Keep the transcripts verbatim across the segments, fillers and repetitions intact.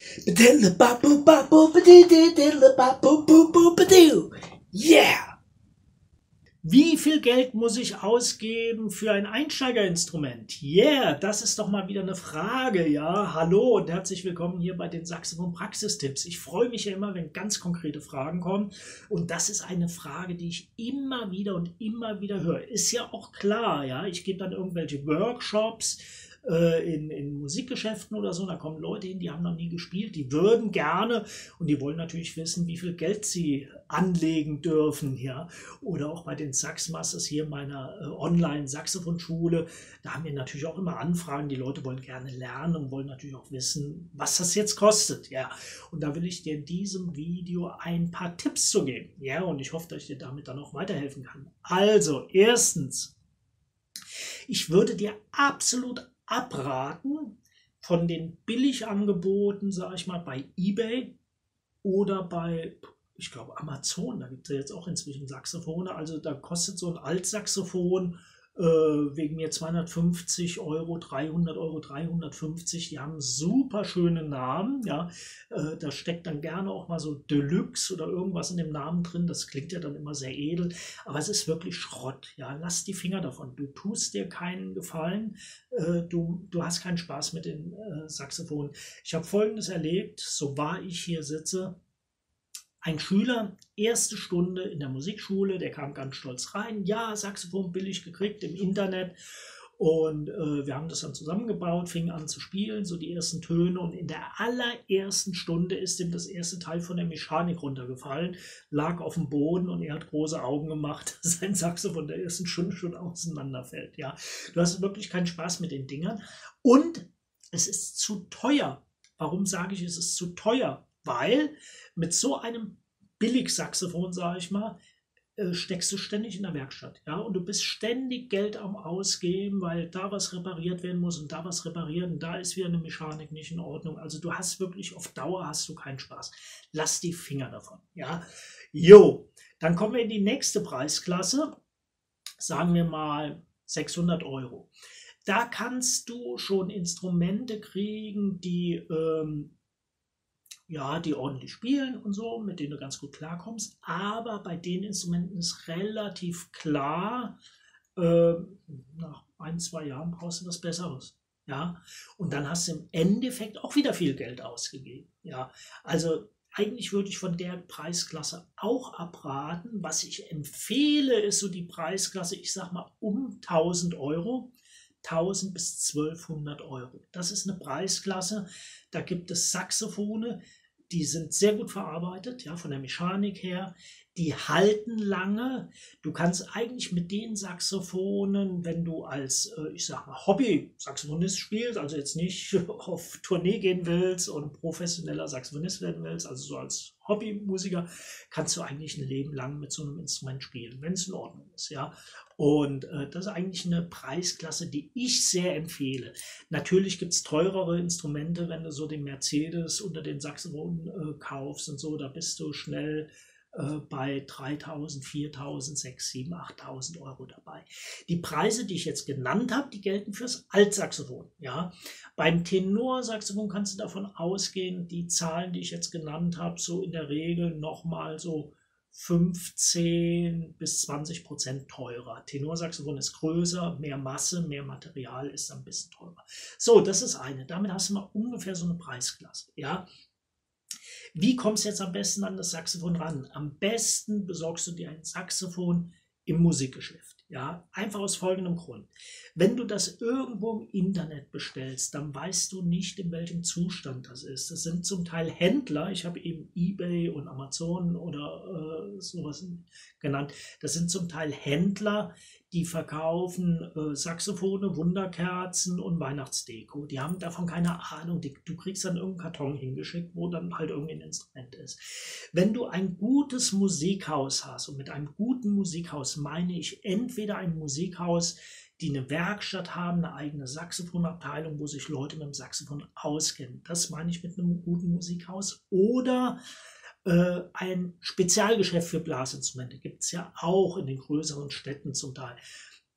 Yeah! Wie viel Geld muss ich ausgeben für ein Einsteigerinstrument? Yeah, das ist doch mal wieder eine Frage, ja. Hallo und herzlich willkommen hier bei den Saxophon Praxistipps. Ich freue mich ja immer, wenn ganz konkrete Fragen kommen. Und das ist eine Frage, die ich immer wieder und immer wieder höre. Ist ja auch klar, ja. Ich gebe dann irgendwelche Workshops In, in Musikgeschäften oder so, da kommen Leute hin, die haben noch nie gespielt, die würden gerne und die wollen natürlich wissen, wie viel Geld sie anlegen dürfen, ja, oder auch bei den Saxmasters hier meiner äh, Online-Saxophonschule, da haben wir natürlich auch immer Anfragen, die Leute wollen gerne lernen und wollen natürlich auch wissen, was das jetzt kostet, ja, und da will ich dir in diesem Video ein paar Tipps zu geben, ja, und ich hoffe, dass ich dir damit dann auch weiterhelfen kann. Also, erstens, ich würde dir absolut abraten von den Billigangeboten, sage ich mal, bei eBay oder bei, ich glaube, Amazon. Da gibt es ja jetzt auch inzwischen Saxophone. Also da kostet so ein Altsaxophon äh, wegen mir zweihundertfünfzig Euro, dreihundert Euro, dreihundertfünfzig. Die haben super schöne Namen. Ja, äh, da steckt dann gerne auch mal so Deluxe oder irgendwas in dem Namen drin. Das klingt ja dann immer sehr edel, aber es ist wirklich Schrott. Ja, lass die Finger davon. Du tust dir keinen Gefallen. Äh, du, du hast keinen Spaß mit den äh, Saxophonen. Ich habe Folgendes erlebt, so wahr ich hier sitze. Ein Schüler, erste Stunde in der Musikschule, der kam ganz stolz rein. Ja, Saxophon billig gekriegt im Internet. Und äh, wir haben das dann zusammengebaut, fingen an zu spielen, so die ersten Töne. Und in der allerersten Stunde ist ihm das erste Teil von der Mechanik runtergefallen, lag auf dem Boden und er hat große Augen gemacht, dass sein Saxophon der ersten Stunde schon auseinanderfällt. Ja, du hast wirklich keinen Spaß mit den Dingern. Und es ist zu teuer. Warum sage ich, es ist zu teuer? Weil mit so einem Billigsaxophon, sage ich mal, äh, steckst du ständig in der Werkstatt. Ja? Und du bist ständig Geld am Ausgeben, weil da was repariert werden muss und da was repariert und da ist wieder eine Mechanik nicht in Ordnung. Also du hast wirklich, auf Dauer hast du keinen Spaß. Lass die Finger davon. Ja? Jo, dann kommen wir in die nächste Preisklasse. Sagen wir mal sechshundert Euro. Da kannst du schon Instrumente kriegen, die... Ähm, ja, die ordentlich spielen und so, mit denen du ganz gut klarkommst. Aber bei den Instrumenten ist relativ klar, äh, nach ein, zwei Jahren brauchst du was Besseres. Ja, und dann hast du im Endeffekt auch wieder viel Geld ausgegeben. Ja, also eigentlich würde ich von der Preisklasse auch abraten. Was ich empfehle, ist so die Preisklasse, ich sag mal um tausend Euro. tausend bis zwölfhundert Euro. Das ist eine Preisklasse. Da gibt es Saxophone, die sind sehr gut verarbeitet, ja, von der Mechanik her. Die halten lange. Du kannst eigentlich mit den Saxophonen, wenn du als, äh, ich sag mal, Hobby-Saxophonist spielst, also jetzt nicht auf Tournee gehen willst und professioneller Saxophonist werden willst, also so als Hobbymusiker, kannst du eigentlich ein Leben lang mit so einem Instrument spielen, wenn es in Ordnung ist, ja. Und äh, das ist eigentlich eine Preisklasse, die ich sehr empfehle. Natürlich gibt es teurere Instrumente, wenn du so den Mercedes unter den Saxophonen äh, kaufst und so, da bist du schnell äh, bei dreitausend, viertausend, sechstausend, siebentausend, achttausend Euro dabei. Die Preise, die ich jetzt genannt habe, die gelten fürs Altsaxophon. Ja? Beim Tenorsaxophon kannst du davon ausgehen, die Zahlen, die ich jetzt genannt habe, so in der Regel nochmal so fünfzehn bis zwanzig Prozent teurer. Tenorsaxophon ist größer, mehr Masse, mehr Material ist ein bisschen teurer. So, das ist eine. Damit hast du mal ungefähr so eine Preisklasse. Ja? Wie kommst du jetzt am besten an das Saxophon ran? Am besten besorgst du dir ein Saxophon im Musikgeschäft. Ja, einfach aus folgendem Grund. Wenn du das irgendwo im Internet bestellst, dann weißt du nicht, in welchem Zustand das ist. Das sind zum Teil Händler, ich habe eben eBay und Amazon oder äh, sowas genannt. Das sind zum Teil Händler, die verkaufen äh, Saxophone, Wunderkerzen und Weihnachtsdeko. Die haben davon keine Ahnung. Die, du kriegst dann irgendeinen Karton hingeschickt, wo dann halt irgendein Instrument ist. Wenn du ein gutes Musikhaus hast, und mit einem guten Musikhaus meine ich entweder ein Musikhaus, die eine Werkstatt haben, eine eigene Saxophonabteilung, wo sich Leute mit dem Saxophon auskennen. Das meine ich mit einem guten Musikhaus. Oder äh, ein Spezialgeschäft für Blasinstrumente gibt es ja auch in den größeren Städten zum Teil.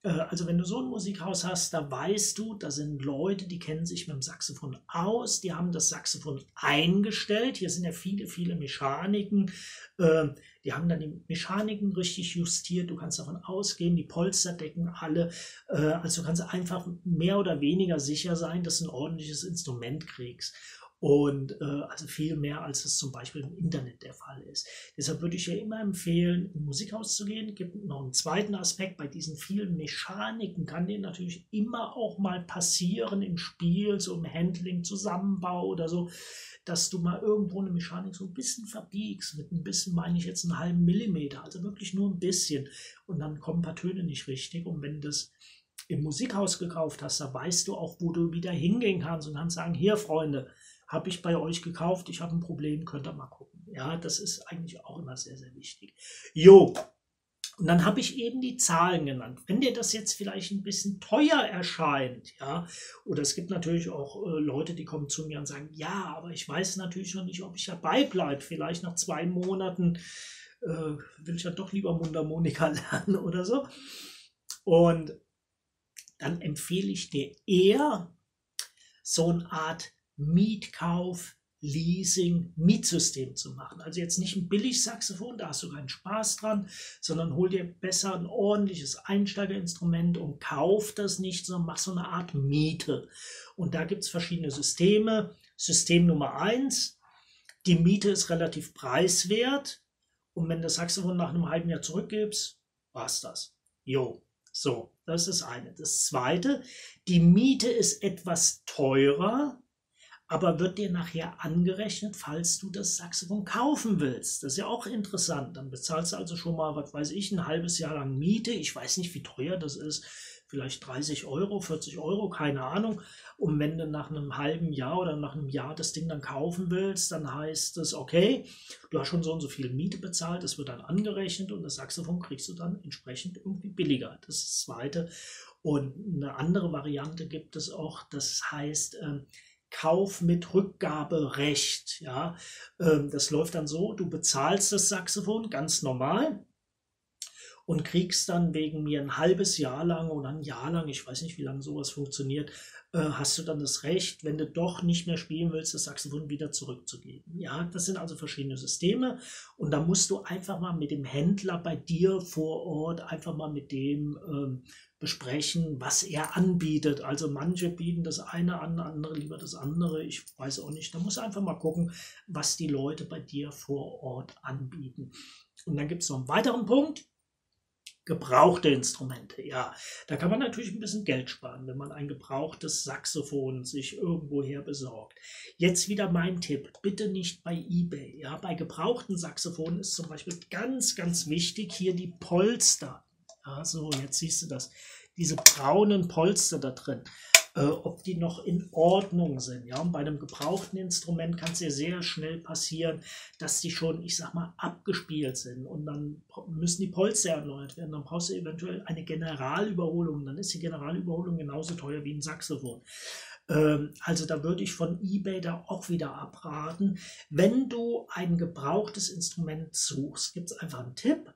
Äh, also wenn du so ein Musikhaus hast, da weißt du, da sind Leute, die kennen sich mit dem Saxophon aus, die haben das Saxophon eingestellt. Hier sind ja viele, viele Mechaniken. Äh, die haben dann die Mechaniken richtig justiert. Du kannst davon ausgehen, die Polster decken alle. Äh, also du kannst einfach mehr oder weniger sicher sein, dass du ein ordentliches Instrument kriegst. Und äh, also viel mehr, als es zum Beispiel im Internet der Fall ist. Deshalb würde ich ja immer empfehlen, im Musikhaus zu gehen. Es gibt noch einen zweiten Aspekt. Bei diesen vielen Mechaniken kann dir natürlich immer auch mal passieren im Spiel, so im Handling, Zusammenbau oder so, dass du mal irgendwo eine Mechanik so ein bisschen verbiegst. Mit ein bisschen meine ich jetzt einen halben Millimeter, also wirklich nur ein bisschen. Und dann kommen ein paar Töne nicht richtig. Und wenn du das im Musikhaus gekauft hast, da weißt du auch, wo du wieder hingehen kannst und kannst sagen, hier Freunde, habe ich bei euch gekauft, ich habe ein Problem, könnt ihr mal gucken. Ja, das ist eigentlich auch immer sehr, sehr wichtig. Jo, und dann habe ich eben die Zahlen genannt. Wenn dir das jetzt vielleicht ein bisschen teuer erscheint, ja, oder es gibt natürlich auch äh, Leute, die kommen zu mir und sagen, ja, aber ich weiß natürlich noch nicht, ob ich dabei bleibe. Vielleicht nach zwei Monaten äh, will ich ja doch lieber Mundharmonika lernen oder so. Und dann empfehle ich dir eher so eine Art Mietkauf, Leasing, Mietsystem zu machen. Also jetzt nicht ein Billig-Saxophon, da hast du keinen Spaß dran, sondern hol dir besser ein ordentliches Einsteigerinstrument und kauf das nicht, sondern mach so eine Art Miete. Und da gibt es verschiedene Systeme. System Nummer eins, die Miete ist relativ preiswert und wenn du das Saxophon nach einem halben Jahr zurückgibst, war's das. Jo, so, das ist das eine. Das zweite, die Miete ist etwas teurer, aber wird dir nachher angerechnet, falls du das Saxophon kaufen willst. Das ist ja auch interessant. Dann bezahlst du also schon mal, was weiß ich, ein halbes Jahr lang Miete. Ich weiß nicht, wie teuer das ist. Vielleicht dreißig Euro, vierzig Euro, keine Ahnung. Und wenn du nach einem halben Jahr oder nach einem Jahr das Ding dann kaufen willst, dann heißt es, okay, du hast schon so und so viel Miete bezahlt, das wird dann angerechnet und das Saxophon kriegst du dann entsprechend irgendwie billiger. Das ist das Zweite. Und eine andere Variante gibt es auch, das heißt, ähm, Kauf mit Rückgaberecht. Ja, ähm, das läuft dann so, du bezahlst das Saxophon ganz normal und kriegst dann wegen mir ein halbes Jahr lang oder ein Jahr lang, ich weiß nicht, wie lange sowas funktioniert, äh, hast du dann das Recht, wenn du doch nicht mehr spielen willst, das Saxophon wieder zurückzugeben. Ja, das sind also verschiedene Systeme und da musst du einfach mal mit dem Händler bei dir vor Ort einfach mal mit dem ähm, besprechen, was er anbietet. Also manche bieten das eine an, andere lieber das andere. Ich weiß auch nicht. Da musst du einfach mal gucken, was die Leute bei dir vor Ort anbieten. Und dann gibt es noch einen weiteren Punkt. Gebrauchte Instrumente, ja, da kann man natürlich ein bisschen Geld sparen, wenn man ein gebrauchtes Saxophon sich irgendwoher besorgt. Jetzt wieder mein Tipp, bitte nicht bei eBay. Ja, bei gebrauchten Saxophonen ist zum Beispiel ganz, ganz wichtig hier die Polster. Ja, so, jetzt siehst du das, diese braunen Polster da drin. Äh, ob die noch in Ordnung sind. Ja? Und bei einem gebrauchten Instrument kann es ja sehr schnell passieren, dass die schon, ich sag mal, abgespielt sind. Und dann müssen die Polster erneuert werden. Dann brauchst du eventuell eine Generalüberholung. Dann ist die Generalüberholung genauso teuer wie ein Saxophon. Ähm, also da würde ich von eBay da auch wieder abraten. Wenn du ein gebrauchtes Instrument suchst, gibt es einfach einen Tipp.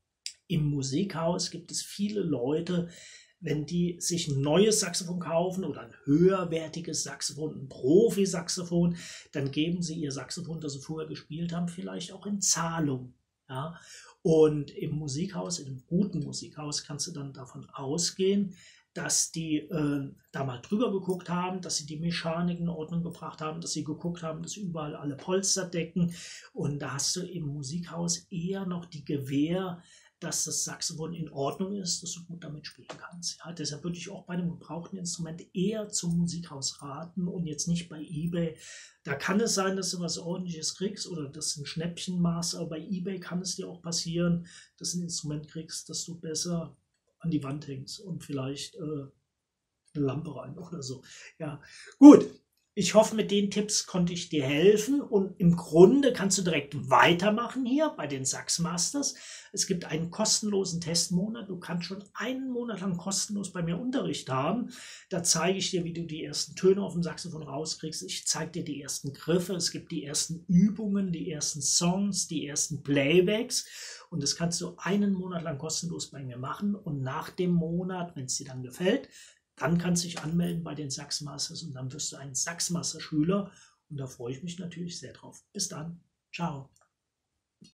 Im Musikhaus gibt es viele Leute, wenn die sich ein neues Saxophon kaufen oder ein höherwertiges Saxophon, ein Profi-Saxophon, dann geben sie ihr Saxophon, das sie vorher gespielt haben, vielleicht auch in Zahlung. Ja? Und im Musikhaus, in einem guten Musikhaus, kannst du dann davon ausgehen, dass die äh, da mal drüber geguckt haben, dass sie die Mechanik in Ordnung gebracht haben, dass sie geguckt haben, dass überall alle Polster decken. Und da hast du im Musikhaus eher noch die Gewähr, dass das Saxophon in Ordnung ist, dass du gut damit spielen kannst. Ja, deshalb würde ich auch bei einem gebrauchten Instrument eher zum Musikhaus raten und jetzt nicht bei eBay. Da kann es sein, dass du was Ordentliches kriegst oder das ist ein Schnäppchenmaß, aber bei eBay kann es dir auch passieren, dass du ein Instrument kriegst, das du besser an die Wand hängst und vielleicht äh, eine Lampe rein oder so. Ja, gut. Ich hoffe, mit den Tipps konnte ich dir helfen und im Grunde kannst du direkt weitermachen hier bei den Sax Masters. Es gibt einen kostenlosen Testmonat. Du kannst schon einen Monat lang kostenlos bei mir Unterricht haben. Da zeige ich dir, wie du die ersten Töne auf dem Saxophon rauskriegst. Ich zeige dir die ersten Griffe. Es gibt die ersten Übungen, die ersten Songs, die ersten Playbacks. Und das kannst du einen Monat lang kostenlos bei mir machen. Und nach dem Monat, wenn es dir dann gefällt, dann kannst du dich anmelden bei den Sax Masters und dann wirst du ein Sax Master Schüler und da freue ich mich natürlich sehr drauf. Bis dann. Ciao.